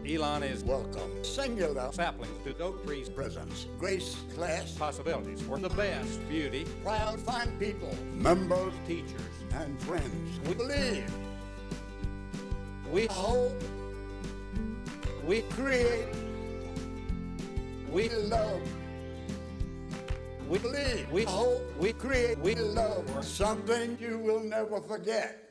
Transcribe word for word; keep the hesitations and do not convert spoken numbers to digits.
Elon is welcome. Singular. Saplings to oak trees. Presence. Grace. Class. Possibilities for the best. Beauty. Proud, fine people. Members. Teachers. And friends. We believe. We hope. We create. We love. We believe. We hope. We create. We love. Something you will never forget.